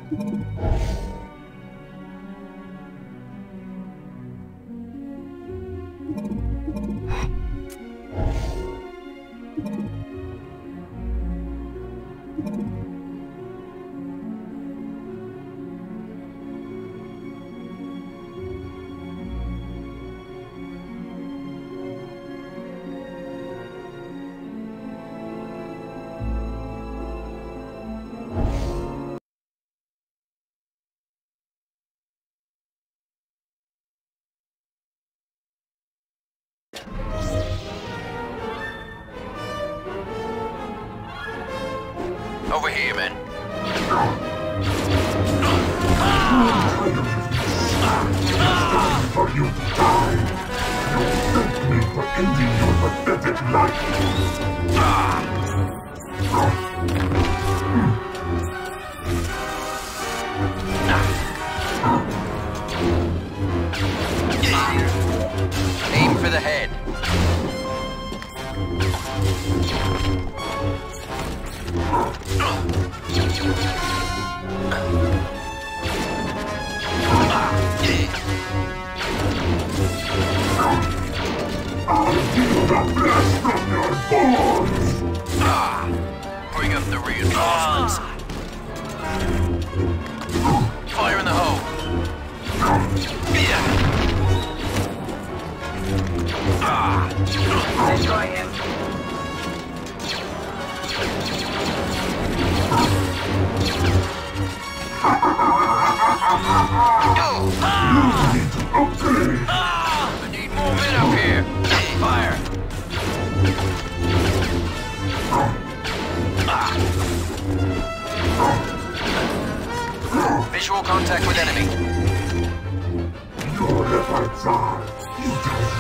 Over here, man. For you to die. You thank me for ending your pathetic life. Aim for the head. I'll feel the flesh from your bones! Bring up the reinforcements. Fire in the hole. Destroy him. You need to upgrade! I need more men up here. Fire. Visual contact with enemy. Your efforts are futile.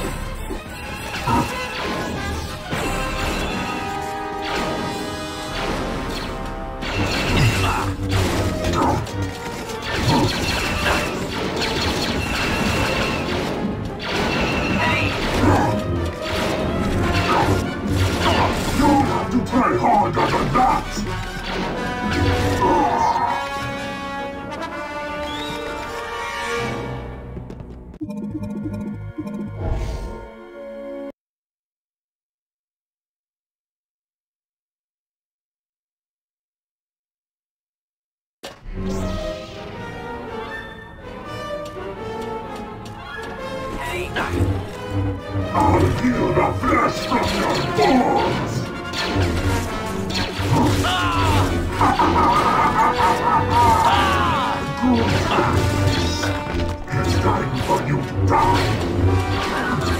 You'll have to try harder than that! I'll heal the flesh from your bones! It's time for you to die!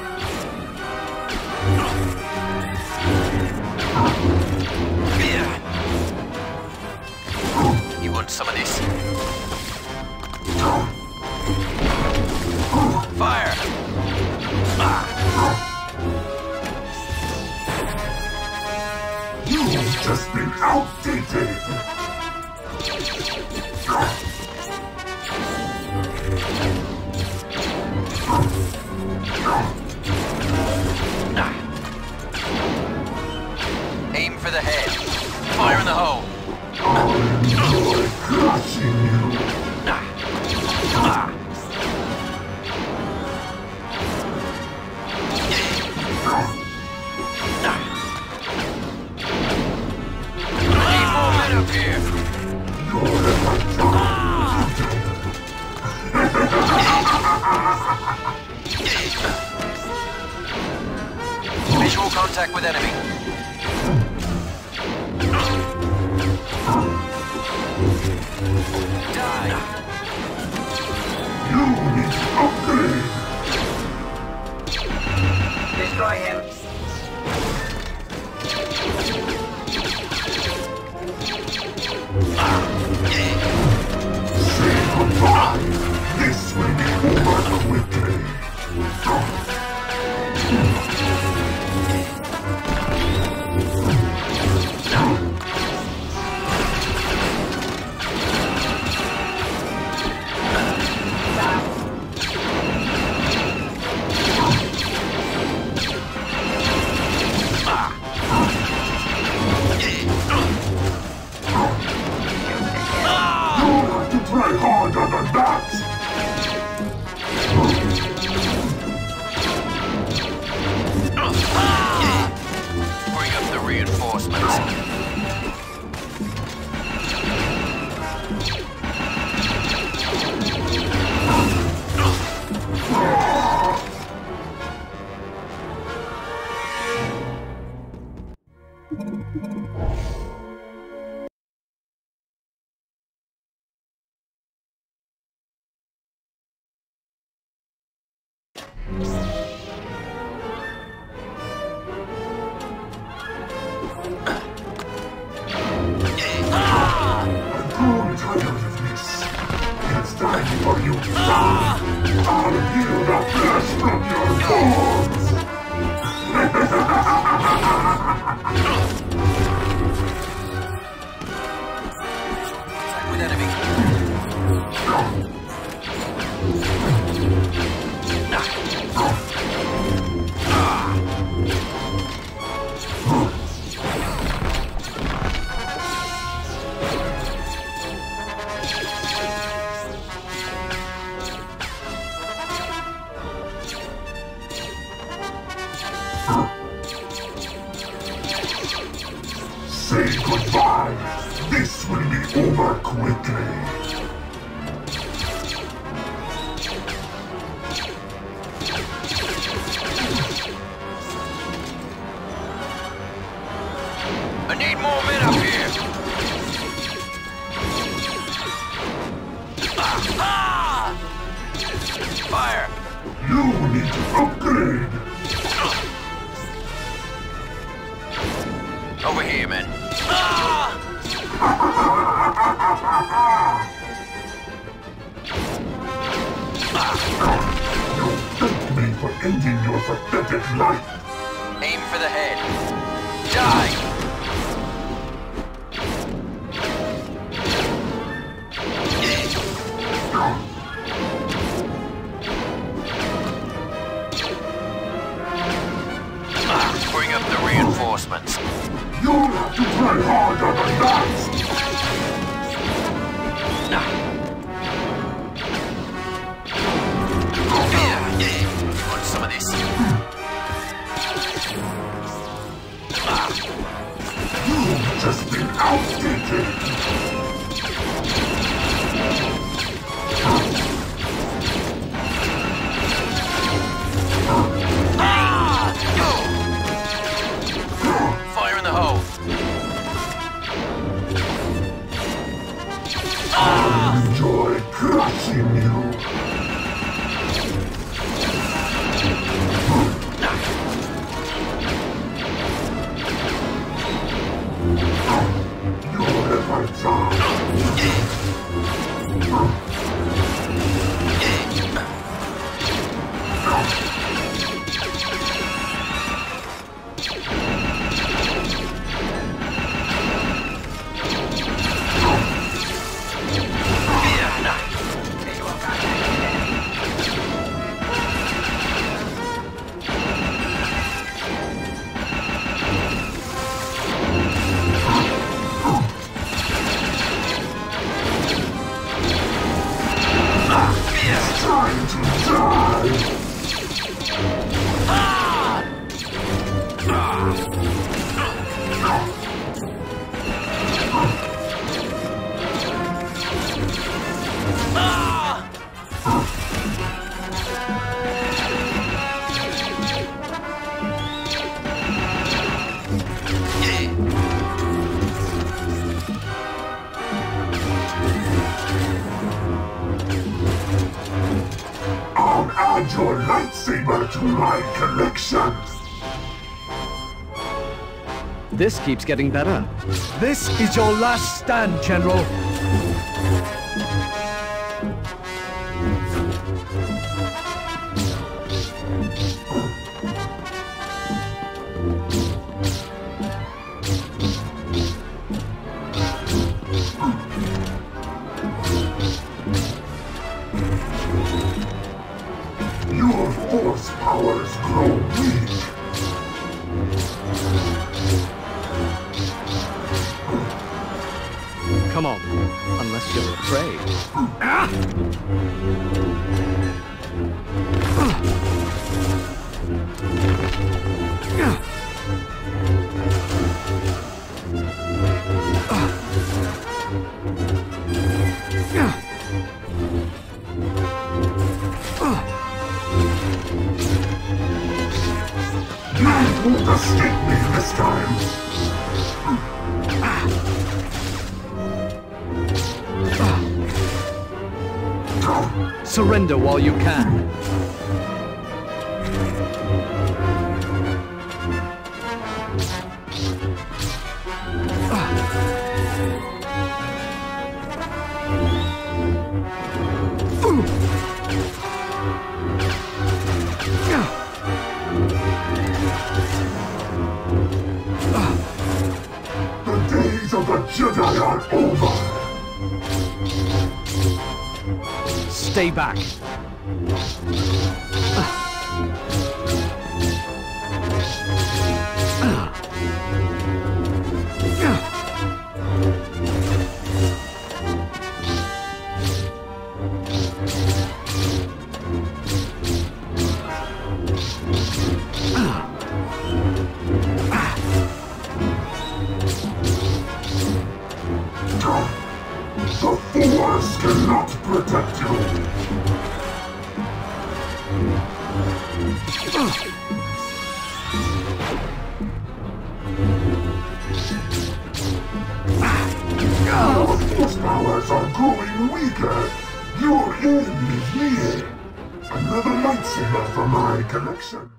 You want some of this? Fire! You've just been outdated! Aim for the head. Fire in the hole. I'll enjoy crushing you! Need more men up here. Your efforts are futile. Visual contact with enemy. Die. You need to upgrade! Destroy him. Say goodbye! This will be over quickly! I'll heal the flesh from your bones! With enemy. Say goodbye. This will be over quickly. I need more men up here. Fire. You need to upgrade. Over here, men. You thank me for ending your pathetic life. Aim for the head. Die. Bring up the reinforcements. You'll have to try harder than that. Want some of this? You've just been outdated. Fire in the hole. I'll enjoy crushing you. Your efforts are... Time to die! I'll add your lightsaber to my collection! This keeps getting better. This is your last stand, General. Your force powers grow weak. Come on, unless you're afraid. You won't escape me this time. Surrender while you can. Jedi are over. Stay back. The Force cannot protect you. Your Force powers are growing weaker. Your end is near. Another lightsaber for my collection.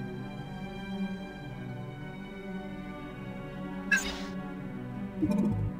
You